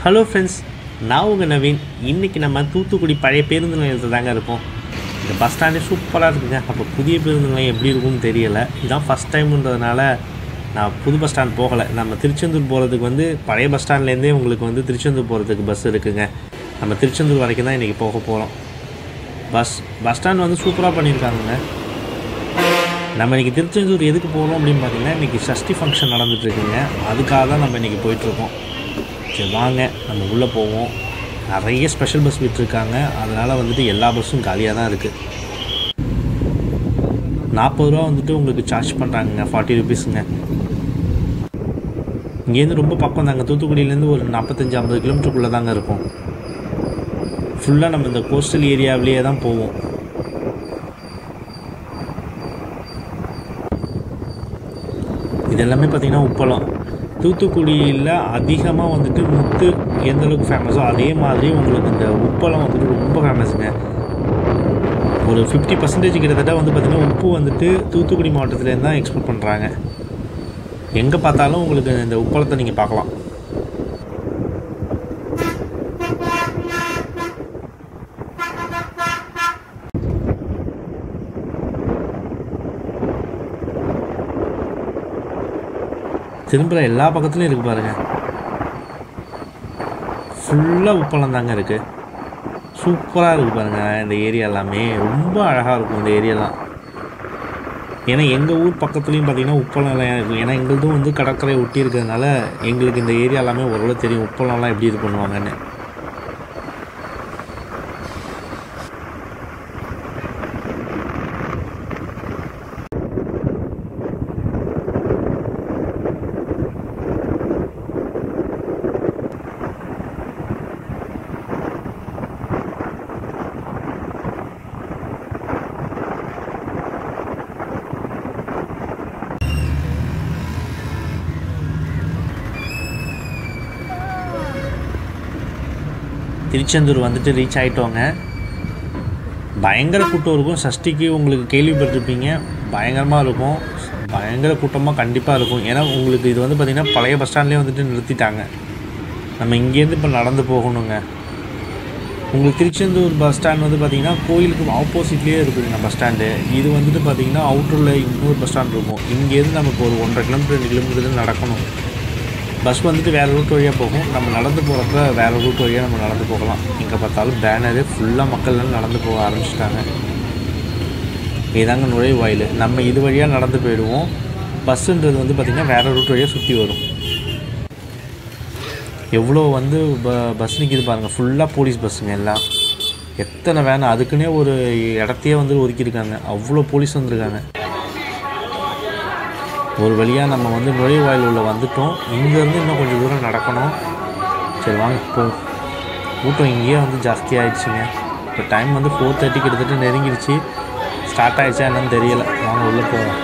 Hello friends, நான் உங்கள் நவீன். இன்றைக்கி நம்ம தூத்துக்குடி பழைய பேருந்து நிலையத்தில் தாங்க இருக்கோம். இந்த பஸ் ஸ்டாண்டே சூப்பராக இருக்குங்க. அப்போ புதிய பேருந்து நிலையம் எப்படி இருக்கும்னு தெரியலை. இதுதான் ஃபஸ்ட் டைமுன்றதுனால நான் புது பஸ் ஸ்டாண்ட் போகலை. நம்ம திருச்செந்தூர் போகிறதுக்கு பழைய பஸ் ஸ்டாண்ட்லேருந்தே உங்களுக்கு திருச்செந்தூர் போகிறதுக்கு பஸ் இருக்குங்க. நம்ம திருச்செந்தூர் வரைக்கும் தான் இன்றைக்கி போக போகிறோம். பஸ் ஸ்டாண்ட் சூப்பராக பண்ணியிருக்காங்க. நம்ம இன்றைக்கி திருச்செந்தூர் எதுக்கு போகிறோம் அப்படின்னு பார்த்தீங்கன்னா, இன்றைக்கி ஷஷ்டி ஃபங்க்ஷன் நடந்துகிட்ருக்குங்க. அதுக்காக தான் நம்ம இன்றைக்கி போயிட்டுருக்கோம். சரி வாங்க நம்ம உள்ளே போவோம். நிறைய ஸ்பெஷல் பஸ் விட்டுருக்காங்க. அதனால் எல்லா பஸ்ஸும் காலியாக தான் இருக்குது. 40 ரூபா உங்களுக்கு சார்ஜ் பண்ணுறாங்க, 40 ருபீஸுங்க. இங்கேருந்து ரொம்ப பக்கம் தாங்க. தூத்துக்குடியிலேருந்து ஒரு 45-50 கிலோமீட்டருக்குள்ளே தாங்க இருக்கும். ஃபுல்லாக நம்ம இந்த கோஸ்டல் ஏரியாவிலேயே தான் போவோம். இது எல்லாமே பார்த்திங்கன்னா உப்பளம். தூத்துக்குடியில் அதிகமாக முத்து எந்தளவுக்கு ஃபேமஸோ அதே மாதிரி உங்களுக்கு இந்த உப்பளம் ரொம்ப ஃபேமஸுங்க. ஒரு 50% கிட்டத்தட்ட பார்த்திங்கன்னா உப்பு தூத்துக்குடி மாவட்டத்துலேருந்து தான் எக்ஸ்போர்ட் பண்ணுறாங்க. எங்கே பார்த்தாலும் உங்களுக்கு இந்த உப்பளத்தை நீங்கள் பார்க்கலாம். திரும்புகிற எல்லா பக்கத்துலையும் இருக்குது பாருங்கள். ஃபுல்லாக உப்பளம் தாங்க இருக்குது. சூப்பராக இருக்குது பாருங்கள். இந்த ஏரியா எல்லாமே ரொம்ப அழகாக இருக்கும். இந்த ஏரியாலாம் ஏன்னா எங்கள் ஊர் பக்கத்துலேயும் பார்த்திங்கன்னா உப்பளம் எல்லாம் இருக்கும். ஏன்னா எங்களுதும் கடற்கரை ஒட்டி இருக்கிறதுனால எங்களுக்கு இந்த ஏரியா எல்லாமே ஓரளவு தெரியும். உப்பளம்லாம் எப்படி இது பண்ணுவாங்கன்னு. திருச்செந்தூர் ரீச் ஆகிட்டோங்க. பயங்கர கூட்டம் இருக்கும். சஷ்டிக்கு உங்களுக்கு கேள்விப்பட்டிருப்பீங்க. பயங்கரமாக இருக்கும். பயங்கர கூட்டமாக கண்டிப்பாக இருக்கும். ஏன்னா உங்களுக்கு இது பார்த்திங்கன்னா பழைய பஸ் ஸ்டாண்ட்லேயே நிறுத்திட்டாங்க. நம்ம இங்கேருந்து இப்போ நடந்து போகணுங்க. உங்களுக்கு திருச்செந்தூர் பஸ் ஸ்டாண்ட் பார்த்திங்கன்னா கோயிலுக்கு ஆப்போசிட்லேயே இருக்குதுங்க பஸ் ஸ்டாண்டு. இது பார்த்திங்கன்னா அவுட்டரில் இன்னொரு பஸ் ஸ்டாண்ட் இருக்கும். இங்கேருந்து நமக்கு ஒரு 1.5 கிலோமீட்டர் 2 கிலோமீட்டர் நடக்கணும். பஸ் வேறு ரூட் வழியாக போகும். நம்ம நடந்து போகிறப்ப வேறு ரூட் வழியாக நம்ம நடந்து போகலாம். எங்கே பார்த்தாலும் பேனரு ஃபுல்லாக மக்கள்லாம் நடந்து போக ஆரம்பிச்சிட்டாங்க. இதுதாங்க நுழைவாயில். நம்ம இது வழியாக நடந்து போயிடுவோம். பஸ்ஸுன்றது பார்த்திங்கன்னா வேறு ரூட் வழியாக சுற்றி வரும். எவ்வளோ பஸ் நிற்கிது பாருங்கள். ஃபுல்லாக போலீஸ் பஸ்ஸுங்க எல்லாம். எத்தனை வேணும் அதுக்குன்னே ஒரு இடத்தையே ஒதுக்கியிருக்காங்க. அவ்வளோ போலீஸ் வந்திருக்காங்க. ஒரு வழியாக நம்ம நுழைவாயில் உள்ள வந்துட்டோம். இங்கேருந்து இன்னும் கொஞ்சம் தூரம் நடக்கணும். சரி வாங்க இப்போ. கூட்டம் இங்கேயே ஜாஸ்தியாகிடுச்சிங்க. இப்போ டைம் 4:30 கிட்டத்தட்ட நெருங்கிடுச்சு. ஸ்டார்ட் ஆகிடுச்சா என்னன்னு தெரியலை. வாங்க உள்ளே போவோம்.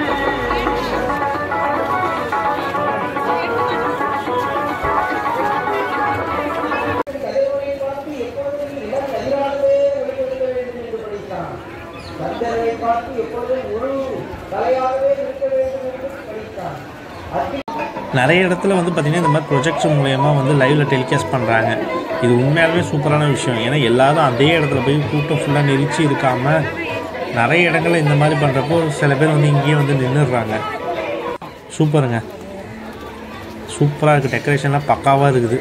நிறைய இடத்துல பார்த்திங்கன்னா இந்த மாதிரி ப்ரொஜெக்ஷன் மூலயமா லைவில் டெலிகாஸ்ட் பண்ணுறாங்க. இது உண்மையாலுமே சூப்பரான விஷயம். ஏன்னா எல்லோரும் அதே இடத்துல போய் கூட்டம் ஃபுல்லாக நெரிச்சு இருக்காமல் நிறைய இடங்களில் இந்த மாதிரி பண்ணுறப்போ சில பேர் இங்கேயே நின்றுடுறாங்க. சூப்பருங்க. சூப்பராக இருக்குது. டெக்கரேஷன்லாம் பக்காவாக இருக்குது.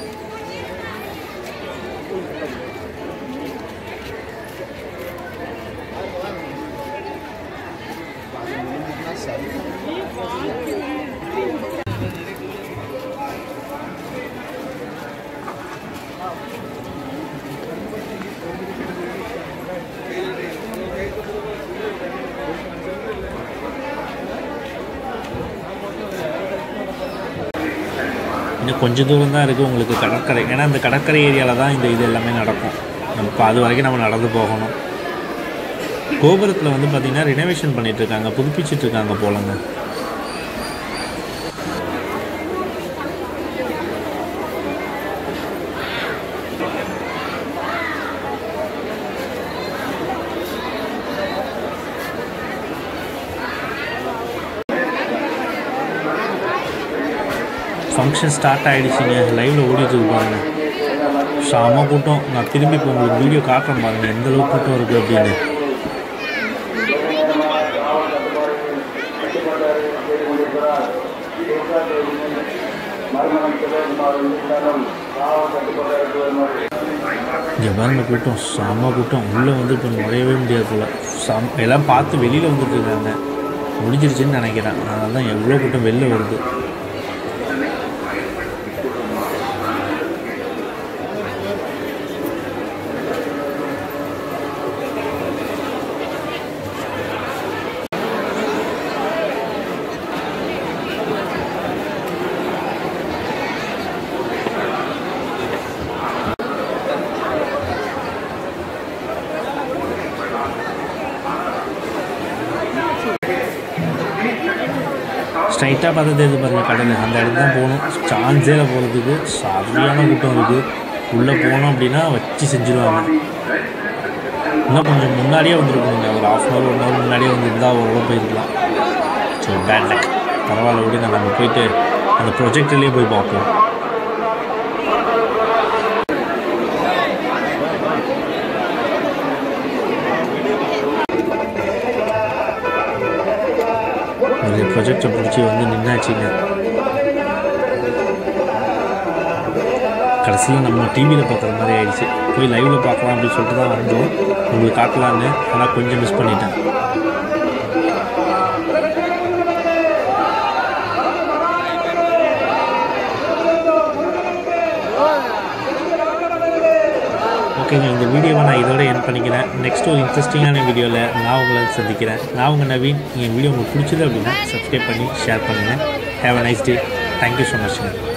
இன்னும் கொஞ்சம் தூரம் தான் இருக்குது உங்களுக்கு கடற்கரை. ஏன்னா இந்த கடற்கரை ஏரியாவில் தான் இது எல்லாமே நடக்கும். நம்ம இப்போ அது வரைக்கும் நம்ம நடந்து போகணும். கோபுரத்தில் பார்த்திங்கன்னா ரினோவேஷன் பண்ணிகிட்ருக்காங்க, புதுப்பிச்சிட்ருக்காங்க போலங்க. ஃபங்க்ஷன் ஸ்டார்ட் ஆகிடுச்சிங்க. லைவில் ஓடிட்டு பாருங்க. செம கூட்டம். நான் திரும்பி இப்போ உங்களுக்கு வீடியோ காட்டுறேன் பாருங்கள் எந்தளவுக்கு கூட்டம் இருக்குது அப்படின்னு. இங்கே பாருங்க கூட்டம், செம கூட்டம். உள்ளே வந்து இப்போ நுழையவே முடியாது போல். எல்லாம் பார்த்து வெளியில் வந்துட்டு இருக்காங்க. முடிஞ்சிருச்சுன்னு நினைக்கிறேன். அதனால தான் எவ்வளோ கூட்டம் வெளில வருது. ஸ்ட்ரைட்டாக பார்த்தது எது பாருங்கள் கடல். அந்த இடத்துல தான் போகணும். சான்ஸேல போகிறதுக்கு சரியான கூட்டம் இருக்குது. உள்ளே போனோம் அப்படின்னா வச்சு செஞ்சுருவாங்க. இன்னும் கொஞ்சம் முன்னாடியே வந்துருக்கணுங்க. ஒரு ½ hour 1 hour முன்னாடியே வந்துருந்தால் ஓரளவு போயிருக்கலாம். So bad luck. பரவாயில்ல விட நம்ம போயிட்டு அந்த ப்ரொஜெக்ட்லேயே போய் பார்ப்போம். அந்த ப்ரொஜெக்டை பிடிச்சி வந்து நின்னாச்சுங்க. கடைசியில் நம்ம டிவியில் பார்க்குற மாதிரி ஆயிடுச்சு. போய் லைவில் பார்க்கலாம் அப்படின்னு சொல்லிட்டு தான் வந்தோம். உங்களுக்கு காட்டலான்னு. ஆனால் கொஞ்சம் மிஸ் பண்ணிட்டேன். ஓகேங்க, இந்த வீடியோவை நான் இதோட என் பண்ணிக்கிறேன். நெக்ஸ்ட் ஒரு இன்ட்ரெஸ்டிங்கான வீடியோவில் நான் உங்களை சந்திக்கிறேன். நான் உங்கள் நவீன். என் வீடியோ உங்களுக்கு பிடிச்சது அப்படின்னா சப்ஸ்கிரைப் பண்ணி ஷேர் பண்ணுங்கள். Have a nice day. Thank you so much.